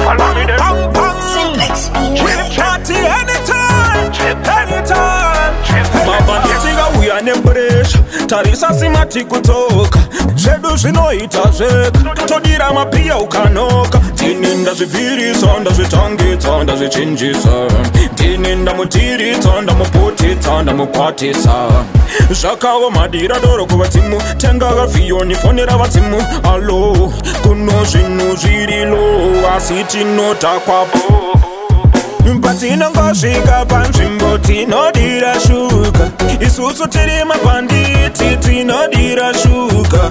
Follow me there. Simplex music. Party anytime, anytime. Mabanditiga uya nemburesha, tarisa simati kutoka. Zedu zvinoita zvega, todira mapia ukanoka. Tininda zvivirisa, ndazvitangisa, ndazvichinjisa. Tininda mutirisa, ndamuputisa, ndamukwatisa. Zvakawo madira doro kuvadzimu, tenga gafiyo nifonera vadzimu. Alo, kuno zvinhu zvirilo, asi tinotakwapo. Patinongosvika panzvimbo tinodira shuka, isusu tiri mabanditi tinodira shuka.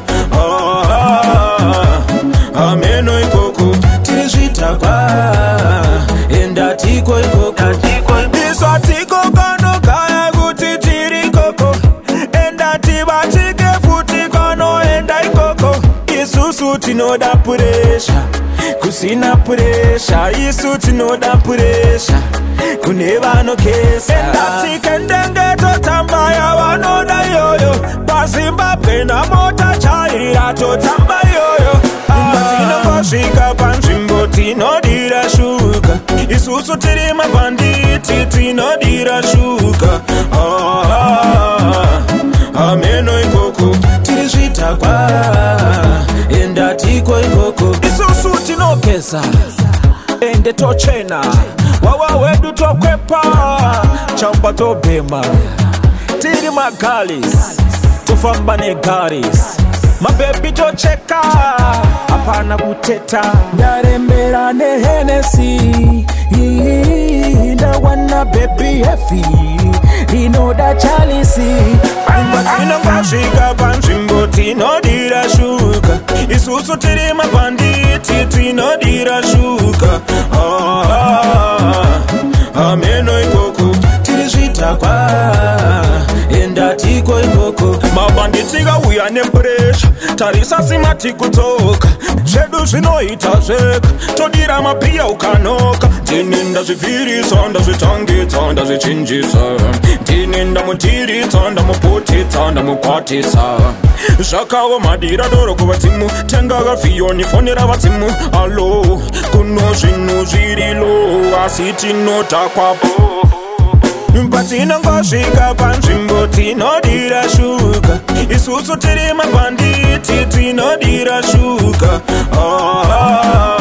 Ameno ikoko tiri zvitakwa, enda tiko ikoko. Iswa tiko kanogaya kuti tiri koko, enda tibatike futi kanoenda ikoko. Isusu tinoda puresha, kusina puresha, isu tinoda puresha, kune vanokesa. Enda tikendenge totamba ya vanoda yoyo, paZimbabwe na mota chaira totamba yoyo. Patinongosvika panzvimbo tinodira shuka, isusu tiri mabanditi tinodira shuka. Ameno ikoko tiri zvitakwa, enda tiko ikoko. Isusu tinokesa, ende tochena, wawa wedu tokwepa, chamba tobema. Tiri magalis, tufamba negaris, mabebi tocheka, apana kuteta. Ndarembera ne Hennessy, ndawana baby heavy, inoda chalisi. Patinongosvika panzvimbo tinodira shuka, isusu tiri mabanditi tinodira shuka. Ameno ikoko tiri zvitakwa, enda tiko ikoko. Mabanditi gauya nemburesha, tarisa simati kutoka. Zvedu zvinoita zvega, todira mapia ukanoka. Tininda zvivirisa, ndazvitangisa, ndazvichinjisa. Tininda mutirisa, ndamuputisa, ndamukwatisa. Zvakawo madira doro kuvadzimu, tenga gafiyo nifonera vadzimu. Alo, kuno zvinhu zvirilo, asi tinotakwapo. Patinongosvika panzvimbo tinodira shuka, isusu tiri mabanditi tinodira shuka.